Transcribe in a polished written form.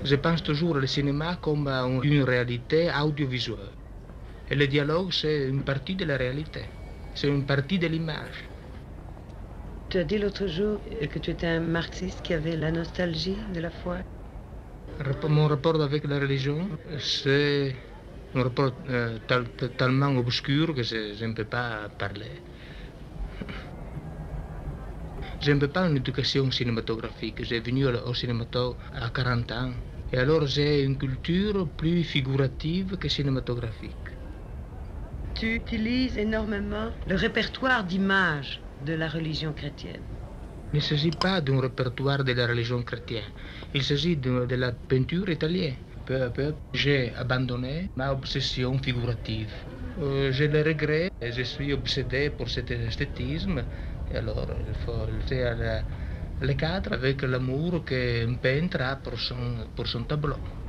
Je pense toujours au cinéma comme à une réalité audiovisuelle. Et le dialogue, c'est une partie de la réalité. C'est une partie de l'image. Tu as dit l'autre jour que tu étais un marxiste qui avait la nostalgie de la foi. Mon rapport avec la religion, c'est un rapport tellement obscur que je ne peux pas parler. Je ne veux pas une éducation cinématographique. J'ai venu au cinéma à 40 ans. Et alors j'ai une culture plus figurative que cinématographique. Tu utilises énormément le répertoire d'images de la religion chrétienne. Il ne s'agit pas d'un répertoire de la religion chrétienne. Il s'agit de la peinture italienne. Peu à peu, j'ai abandonné ma obsession figurative. Je le regrette et je suis obsédé pour cet esthétisme. Et alors, il faut le faire le cadre avec l'amour qu'un peintre a pour son tableau.